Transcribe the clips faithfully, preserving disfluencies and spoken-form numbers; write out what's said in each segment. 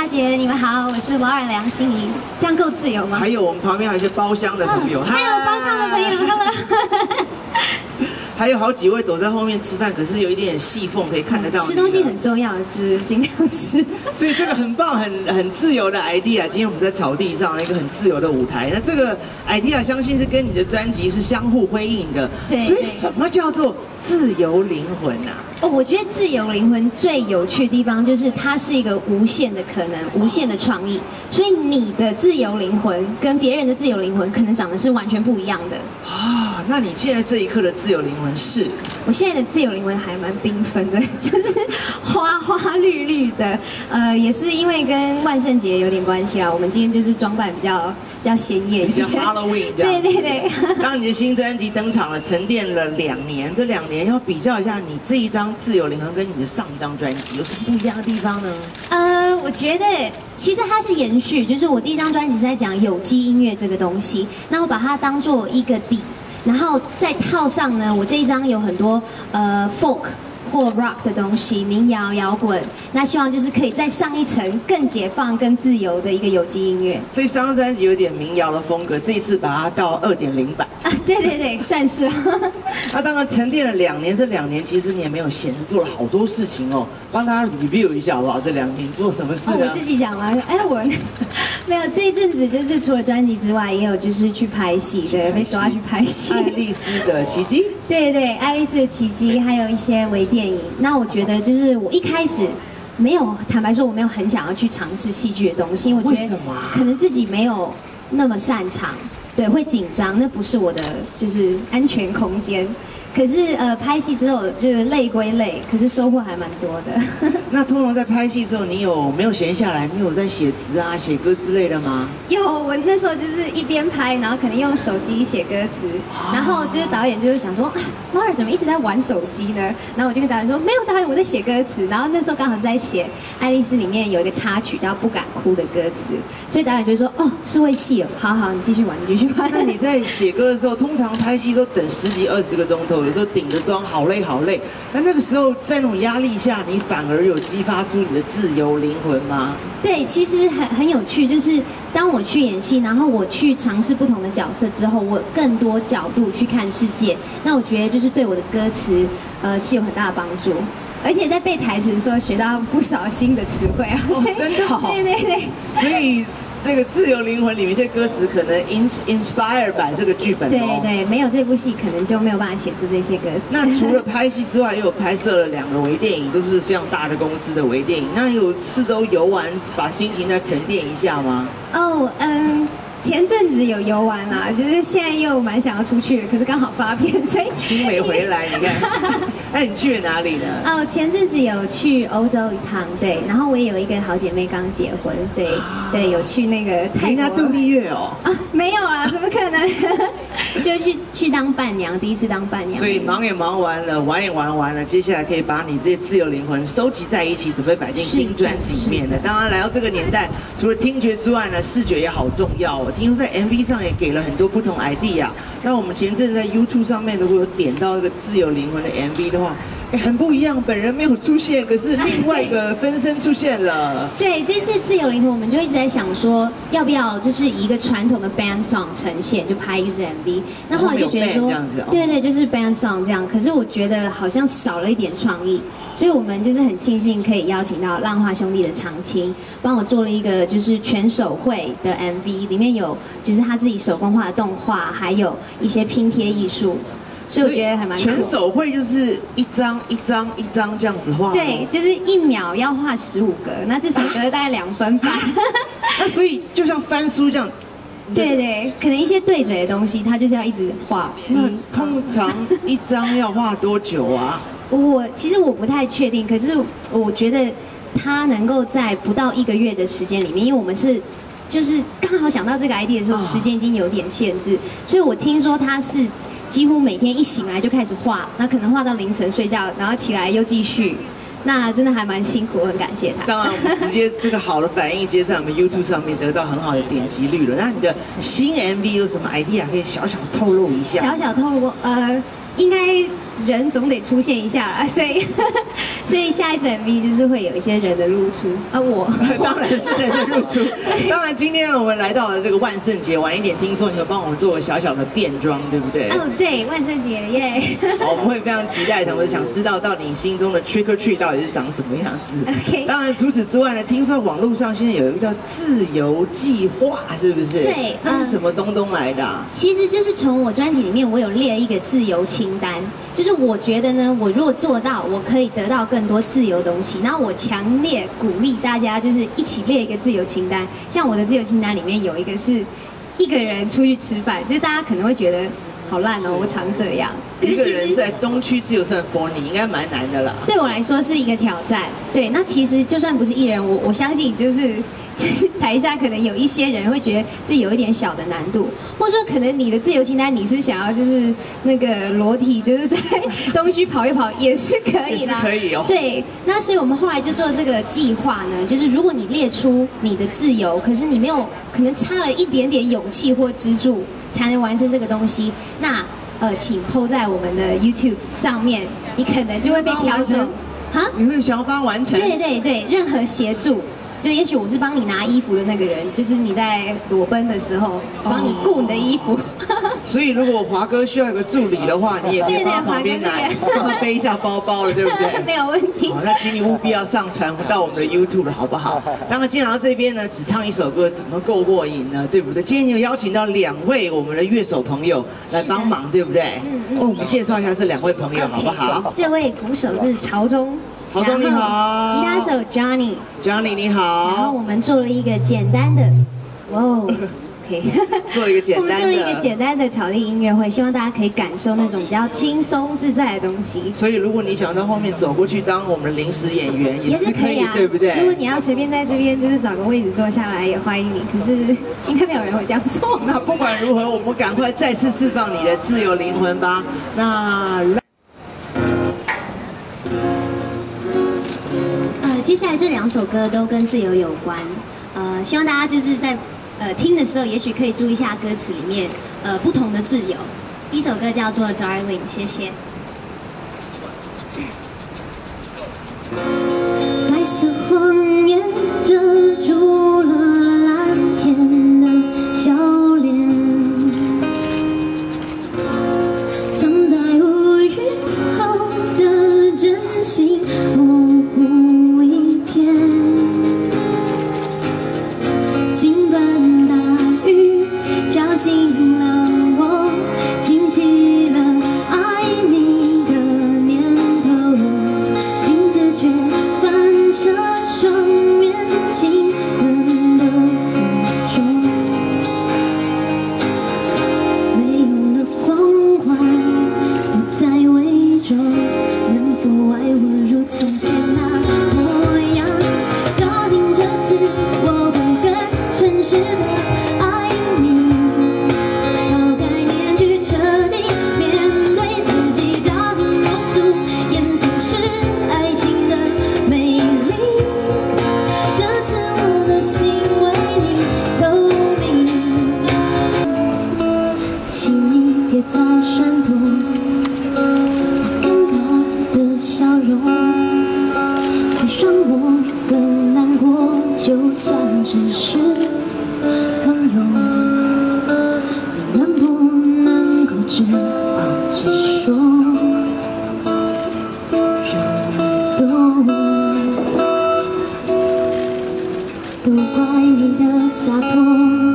大姐，你们好，我是劳尔梁心怡，这样够自由吗？ 还有我们旁边还有一些包厢的朋友， 哦、还有包厢的朋友 ，Hello。 还有好几位躲在后面吃饭，可是有一点点细缝可以看得到。 吃东西很重要，吃尽量吃。 所以这个很棒、很很自由的 idea。今天我们在草地上一个很自由的舞台，那这个 idea 相信是跟你的专辑是相互辉映的。 对。 所以什么叫做自由灵魂啊？ 哦，我觉得自由灵魂最有趣的地方就是它是一个无限的可能、无限的创意。所以你的自由灵魂跟别人的自由灵魂可能长得是完全不一样的。 啊，那你现在这一刻的自由灵魂是？ 我现在的自由灵魂还蛮缤纷的，就是花花绿绿的。呃，也是因为跟万圣节有点关系啦。我们今天就是装扮比较比较鲜艳一点， 比较 Halloween 这样。 对对对。 当你的新专辑登场了，沉淀了两年，这两年要比较一下你这一张自由灵魂跟你的上一张专辑有什么不一样的地方呢？ 呃，我觉得其实它是延续，就是我第一张专辑是在讲有机音乐这个东西，那我把它当做一个底，然后再套上呢，我这一张有很多呃 folk 或 rock 的东西，民谣、摇滚，那希望就是可以再上一层更解放、更自由的一个有机音乐。 所以上张专辑有点民谣的风格，这一次把它到二点零版。 啊，对对对，算是。 那当然沉淀了两年，这两年其实你也没有闲着，做了好多事情哦。帮大家 review 一下好不好？这两年做什么事啊？ 哦、我自己讲吗？哎，我没有这一阵子就是除了专辑之外，也有就是去拍戏，对，被抓去拍戏。 爱丽丝的奇迹。对对，爱丽丝的奇迹，还有一些微电影。那我觉得就是我一开始没有，坦白说我没有很想要去尝试戏剧的东西，因为我觉得可能自己没有那么擅长。对，会紧张，那不是我的就是安全空间。可是呃，拍戏之后就是累归累，可是收获还蛮多的。 那通常在拍戏之后，你有没有闲下来？你有在写词啊、写歌之类的吗？ 有，我那时候就是一边拍，然后可能用手机写歌词，啊、然后就是导演就是想说，啊，劳尔怎么一直在玩手机呢？然后我就跟导演说，没有，导演我在写歌词。然后那时候刚好是在写《爱丽丝》里面有一个插曲叫《不敢哭》的歌词，所以导演就说，哦，是为戏哦，好好，你继续玩，你继续玩。 那你在写歌的时候，通常拍戏都等十几、二十个钟头。有时候顶着妆，好累好累。那那个时候，在那种压力下，你反而有激发出你的自由灵魂吗？ 对，其实很很有趣，就是当我去演戏，然后我去尝试不同的角色之后，我更多角度去看世界。那我觉得就是对我的歌词，呃，是有很大的帮助。而且在背台词的时候，学到不少新的词汇啊。 哦，真的好。 对对对。 所以。这个自由灵魂里面一些歌词可能 inspire by 这个剧本、哦、 对对，没有这部戏可能就没有办法写出这些歌词。 那除了拍戏之外，也有拍摄了两个微电影，都是非常大的公司的微电影。那有四周游玩，把心情再沉淀一下吗？ 哦，嗯。前阵子有游玩啦，就是现在又蛮想要出去的，可是刚好发片，所以心没回来。你看，那你去了哪里呢？ 哦，前阵子有去欧洲一趟，对，然后我也有一个好姐妹刚结婚，所以、啊、对有去那个泰国度蜜月哦。 啊，没有啦，怎么可能？就去去当伴娘，第一次当伴娘。 所以忙也忙完了，玩也玩完了，接下来可以把你这些自由灵魂收集在一起，准备摆进新专辑里面的。当然，来到这个年代，除了听觉之外呢，视觉也好重要哦。听说在 M V 上也给了很多不同 idea。那我们前阵在 YouTube 上面如果有点到一个自由灵魂的 M V 的话，哎，很不一样，本人没有出现，可是另外一个分身出现了。 对，这次自由灵魂，我们就一直在想说，要不要就是以一个传统的 band song 呈现，就拍一支 M V。那后来就觉得说，对对，就是 band song 这样。可是我觉得好像少了一点创意，所以我们就是很庆幸可以邀请到浪花兄弟的长青，帮我做了一个就是全手绘的 M V， 里面有就是他自己手工画的动画，还有一些拼贴艺术。所以我觉得还蛮酷。 全手绘就是一张一张一张这样子画。 对，就是一秒要画十五格，那这首歌大概两分半。 那所以就像翻书这样。 对对，可能一些对嘴的东西，它就是要一直画。 那通常一张要画多久啊？ 我其实我不太确定，可是我觉得它能够在不到一个月的时间里面，因为我们是。就是刚好想到这个 idea 的时候，时间已经有点限制，所以我听说他是几乎每天一醒来就开始画，那可能画到凌晨睡觉，然后起来又继续，那真的还蛮辛苦，很感谢他。 当然，我们直接这个好的反应，直接在我们 YouTube 上面得到很好的点击率了。那你的新 M V 有什么 idea 可以小小透露一下？ 小小透露，呃，应该人总得出现一下啦，所以所以下一支 M V 就是会有一些人的露出啊，我当然是人的露出。当然，今天我们来到了这个万圣节，晚一点听说你会帮我们做个小小的变装，对不对？ 哦，对，万圣节耶！ 好，我们会非常期待，同时想知道到底你心中的 Trick or Treat 到底是长什么样子。 OK。 当然，除此之外呢，听说网络上现在有一个叫自由计划，是不是？ 对， 那是什么东东来的、啊？ 其实就是从我专辑里面，我有列一个自由清单，就是我觉得呢，我如果做到，我可以得到更多自由的东西。然后我强烈鼓励大家，就是一起列一个自由清单。像我的自由清单里面有一个是一个人出去吃饭，就是大家可能会觉得好烂哦，我常这样。 一个人在东区自由算 for 你应该蛮难的啦。 对我来说是一个挑战。对，那其实就算不是艺人，我我相信就是。就是台下可能有一些人会觉得这有一点小的难度，或者说可能你的自由清单你是想要就是那个裸体就是在东区跑一跑也是可以啦， 可以哦。 对，那所以我们后来就做这个计划呢，就是如果你列出你的自由，可是你没有可能差了一点点勇气或支柱才能完成这个东西，那呃请 po 在我们的 YouTube 上面，你可能就会被调整。 哈？你会想要帮他完成？ 对对对，任何协助。就也许我是帮你拿衣服的那个人，就是你在裸奔的时候帮你顾你的衣服。哦、 所以如果华哥需要有个助理的话，你也可以帮他旁边拿，帮他背一下包包了，对不对？ 没有问题。 好，那请你务必要上传到我们的 YouTube 了，好不好？那么今天来到这边呢，只唱一首歌怎么够过瘾呢？对不对？今天你有邀请到两位我们的乐手朋友来帮忙，对不对？嗯嗯。哦，我们介绍一下这两位朋友好不好？ 这位鼓手是曹忠。 曹总你好， 吉他手 Johnny，Johnny 你好。 然后我们做了一个简单的，哇哦 ，OK， 做一个简单的， 我们做了一个简单的草地音乐会，希望大家可以感受那种比较轻松自在的东西。 所以如果你想到后面走过去当我们的临时演员，也是可以，啊、对不对？ 如果你要随便在这边就是找个位置坐下来，也欢迎你。可是应该没有人会这样做。 那不管如何，我们赶快再次释放你的自由灵魂吧。那。 接下来这两首歌都跟自由有关，呃，希望大家就是在呃听的时候，也许可以注意一下歌词里面呃不同的自由。第一首歌叫做《Darling》，谢谢。白色谎言遮住了蓝天的笑脸，藏在乌云后的真心模糊。尽管大雨浇醒了我，惊起了爱你的念头，镜子却反射双面情人的浮肿，没有了光环，不再伪装，能否爱我如从前那模样？答应这次我会更诚实的爱你，抛开面具，彻底面对自己。答应我素颜才是爱情的美丽，这次我的心为你透明，请你别再闪躲尴尬的笑容，会让我更难过。就算只是朋友，你能不能够直话直说，让我懂？都怪你的洒脱，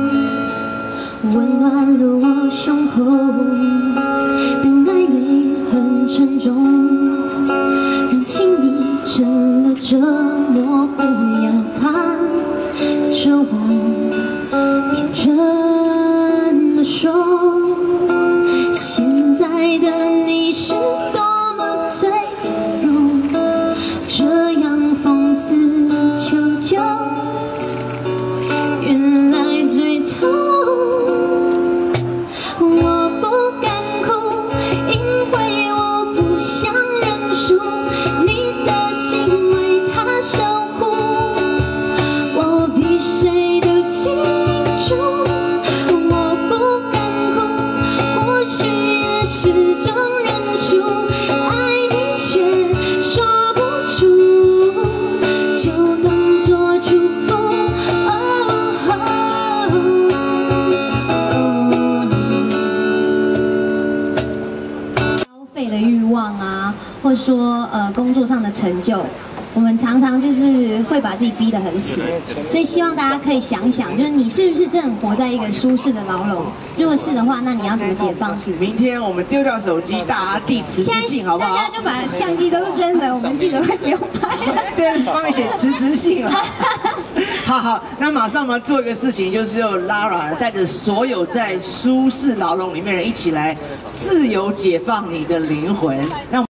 温暖了我胸口，但暧昧很沉重，让亲密成了折磨。不要怕着我，天真的说，现在的你是多么脆弱，这样放肆求救，原来最痛。我不敢哭，因为我不想认输，你的心为他守护。 望啊，或者说呃工作上的成就。 我们常常就是会把自己逼得很死，所以希望大家可以想一想，就是你是不是真的活在一个舒适的牢笼？如果是的话，那你要怎么解放自己？ 明天我们丢掉手机，大家递辞职信，好不好？ 大家就把相机都扔了，我们记者会不用拍。 对，帮你写辞职信了。好好，那马上我们做一个事情，就是由 Lara 带着所有在舒适牢笼里面的人一起来自由解放你的灵魂。那